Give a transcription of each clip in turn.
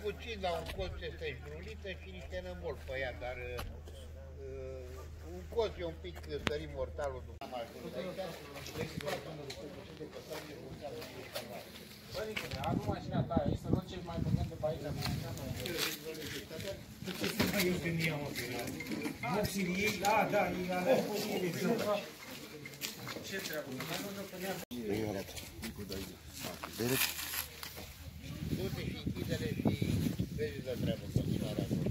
puțin la un colț este jrulită și niște nămol pe ea, dar un colț e un pic sărit mortalul după Părinte, adu mașina ta aici, să luăm cel mai băgând de pe aici. Ce să mai eu când i-am operat? Vopsile ei, da, ei alea ele zău. Ce treabă? Nu arată. Du-te și închide-le și vezi de treabă în continuare acolo.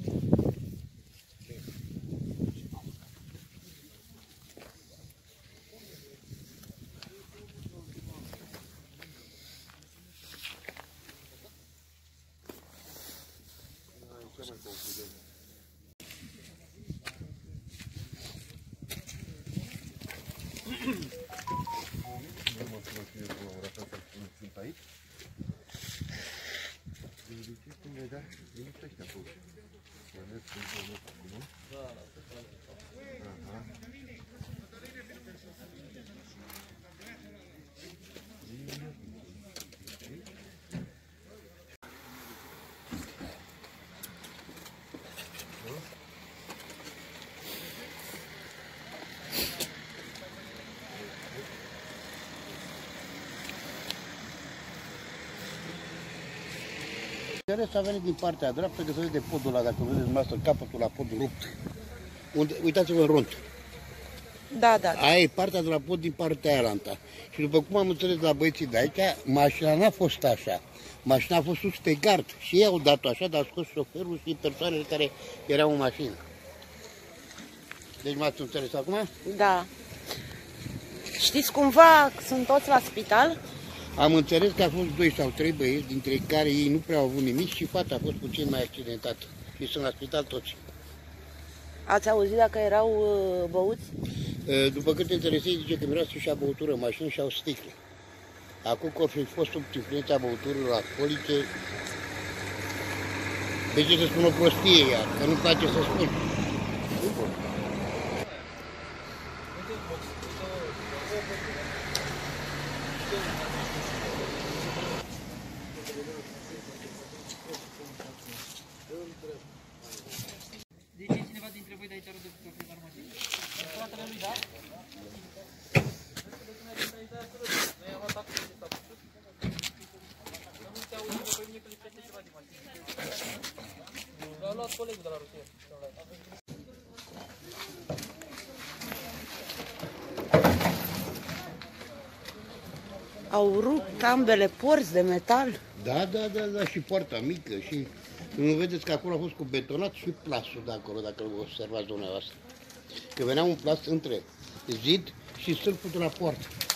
Interes a venit din partea dreaptă, că se vede podul ăla, dacă vedeți dumneavoastră, capătul la pod rupt. Uitați-vă în rond. Da. Aia e partea de la pod din partea aia alta. Și după cum am înțeles la băieții de aici, mașina n-a fost așa. Mașina a fost sus pe gard și ei au dat-o așa, dar a scos șoferul și persoanele care erau în mașină. Deci m-ați înțeles acum? Da. Știți cumva sunt toți la spital? Am înțeles că a fost 2 sau 3 băieți, dintre care ei nu prea au avut nimic și fata a fost puțin mai accidentată. Și sunt la spital toți. Ați auzit dacă erau băuți? După câte interesei, zice că miroase și a băutură în mașină și au sticle. Acum că au fi fost sub influența băuturilor alcoolice, de ce să spun o prostie iar, că nu-mi place să spun. De ce cineva dintre voi de aici râde cu proprietarul mașinii? Fratele lui, da? Nu te auzi pe mine că lipsește ceva din mașină. L-a luat colegul de la rutier. Au rupt ambele porți de metal? Da, și poarta mică și nu vedeți că acolo a fost cu betonat și plasul de acolo, dacă vă observați dumneavoastră. Că venea un plas între zid și stâlpul de la poartă.